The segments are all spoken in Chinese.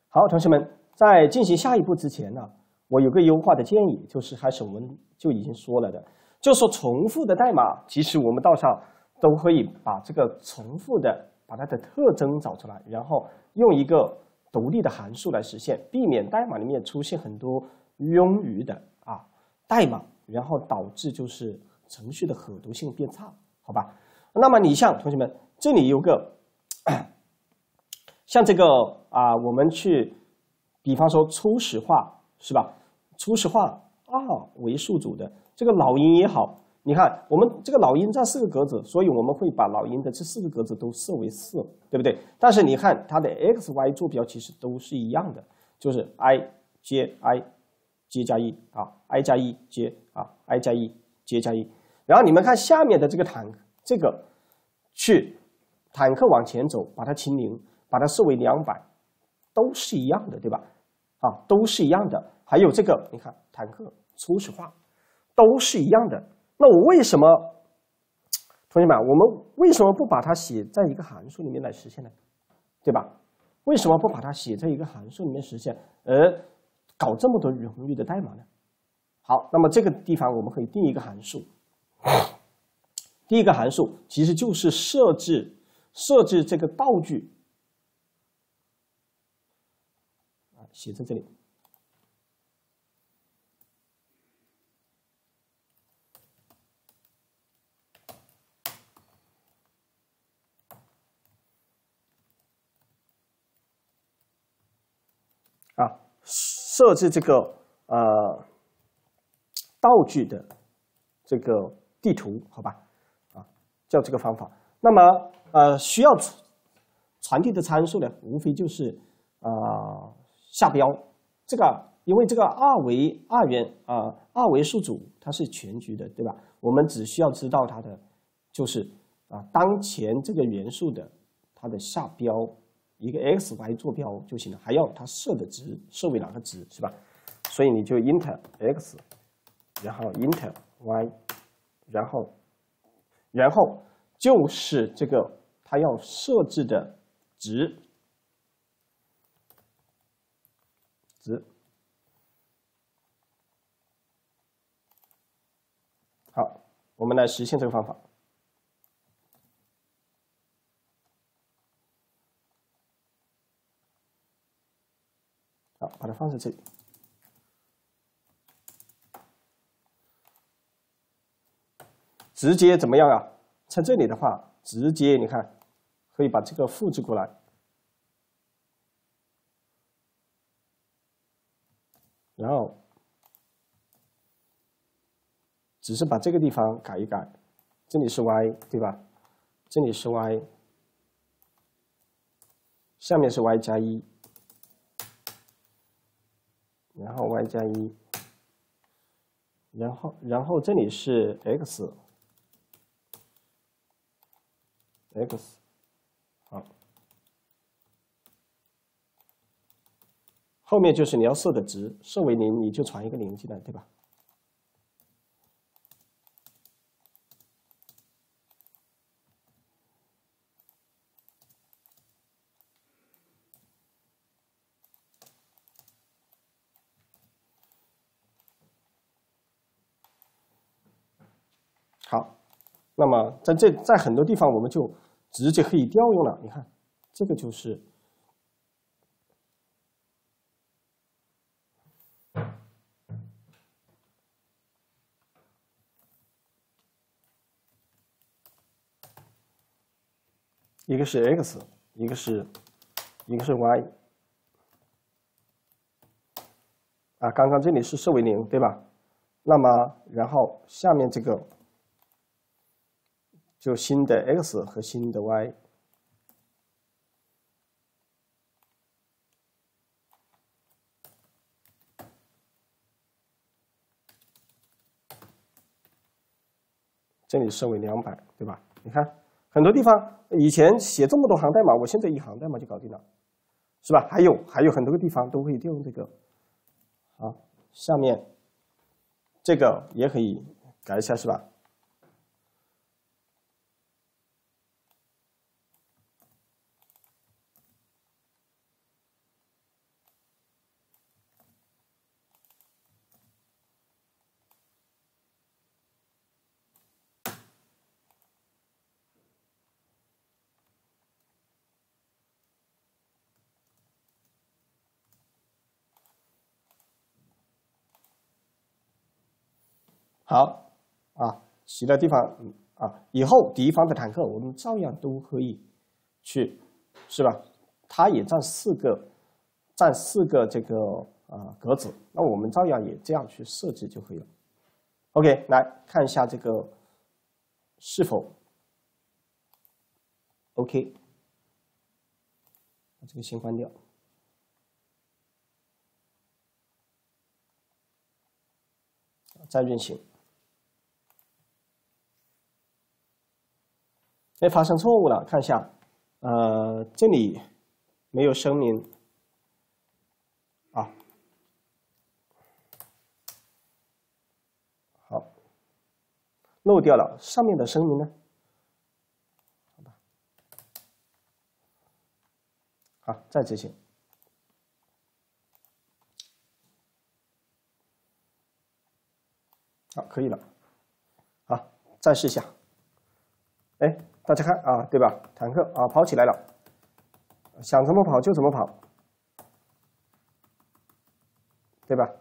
好，同学们，在进行下一步之前呢，我有个优化的建议，就是开始我们就已经说了的，就说重复的代码，其实我们到上都可以把这个重复的把它的特征找出来，然后用一个独立的函数来实现，避免代码里面出现很多冗余的代码，然后导致就是程序的可读性变差，好吧？那么你像同学们，这里有个像这个我们去，比方说初始化是吧？初始化2为数组的这个老鹰也好，你看我们这个老鹰占4个格子，所以我们会把老鹰的这4个格子都设为4，对不对？但是你看它的 x y 坐标其实都是一样的，就是 i 接 i 接加1i 加1接i 加1接加1。然后你们看下面的这个坦克往前走，把它清零，把它设为200，都是一样的，对吧？都是一样的。还有这个，你看坦克初始化，都是一样的。那我为什么，同学们，我们为什么不把它写在一个函数里面来实现呢？对吧？为什么不把它写在一个函数里面实现，而搞这么多冗余的代码呢？好，那么这个地方我们可以定一个函数。第一个函数其实就是设置这个道具，写在这里。设置这个道具的这个地图，好吧？叫这个方法。那么需要传递的参数呢，无非就是下标。这个因为这个二维数组它是全局的，对吧？我们只需要知道它的就是当前这个元素的它的下标一个 x y 坐标就行了，还要它设的值设为哪个值，是吧？所以你就 int x， 然后 int y， 然后就是这个它要设置的值。好，我们来实现这个方法。好，把它放在这里。直接怎么样啊？在这里的话，直接你看，可以把这个复制过来，然后只是把这个地方改一改，这里是 y 对吧？这里是 y， 下面是 y 加1，然后 y 加1，然后这里是 x， 好，后面就是你要设的值，设为0，你就传一个0进来，对吧？好，那么在很多地方我们就直接可以调用了。你看，这个就是一个是 x， 一个是 y。刚刚这里是设为0，对吧？那么然后下面这个就新的 x 和新的 y。这里设为200，对吧？你看很多地方以前写这么多行代码，我现在一行代码就搞定了，是吧？还有很多个地方都可以调用这个。好，下面这个也可以改一下，是吧？ 好啊，其他地方以后敌方的坦克我们照样都可以去，是吧？它也占4个这个格子，那我们照样也这样去设置就可以了。OK， 来看一下这个是否 OK， 把这个先关掉。再运行。哎，发生错误了，看一下，这里没有声明啊。好，漏掉了上面的声明呢？好吧，好，再执行。好，可以了。好，再试一下。哎，大家看啊，对吧？坦克啊，跑起来了，想怎么跑就怎么跑，对吧？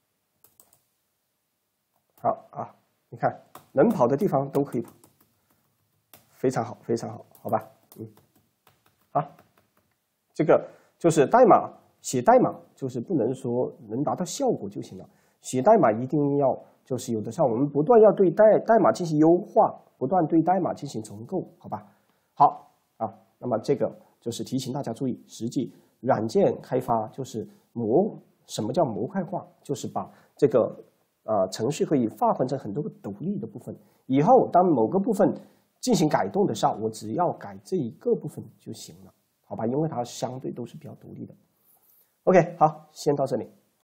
好啊，你看能跑的地方都可以跑，非常好，非常好，好吧？好，这个就是代码，写代码就是不能说能达到效果就行了，写代码一定要就是有的时候我们不断要对代码进行优化，不断对代码进行重构，好吧？好啊，那么这个就是提醒大家注意，实际软件开发就是什么叫模块化？就是把这个程序可以划分成很多个独立的部分，以后当某个部分进行改动的时候，我只要改这一个部分就行了，好吧？因为它相对都是比较独立的。OK， 好，先到这里。